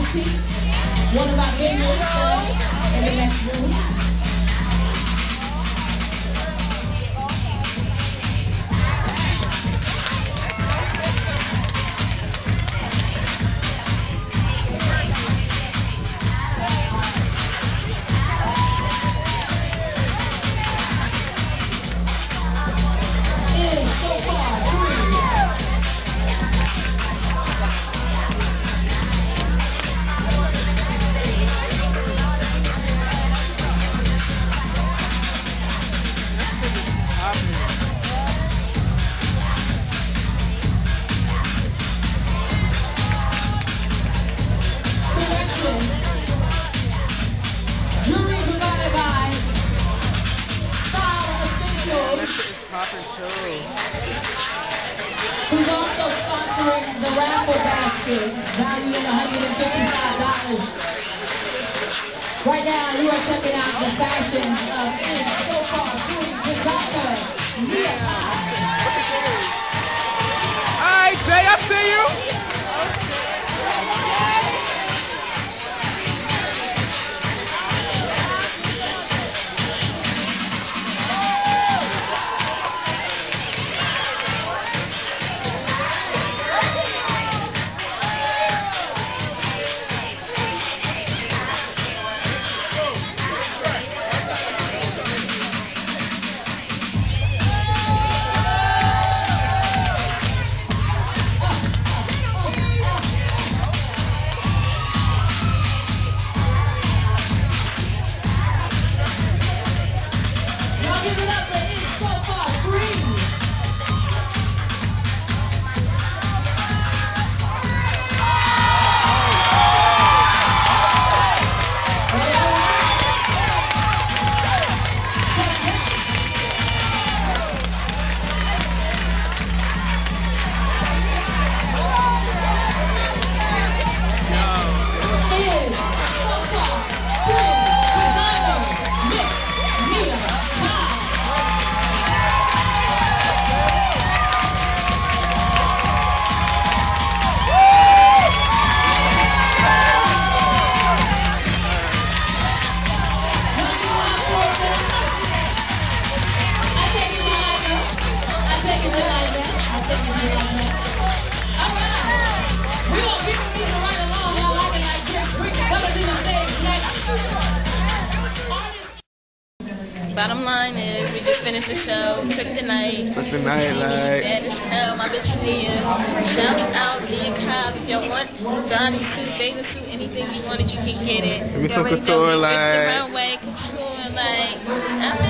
One of our vendors in the next room. Who's also sponsoring the raffle basket, valued at $155. Right now, you are checking out the fashions of It's So Far Free designer Mia. Alright, Jay, I see you. Bottom line is, we just finished the show, Trick the Night. Trick the Night, like. Bad as hell, my bitch Nia. Shout out Nia Cobb. If y'all want bodysuit, bathing suit, anything you wanted, you can get it. Give me You some already couture, know we like. ripped the runway, couture, like.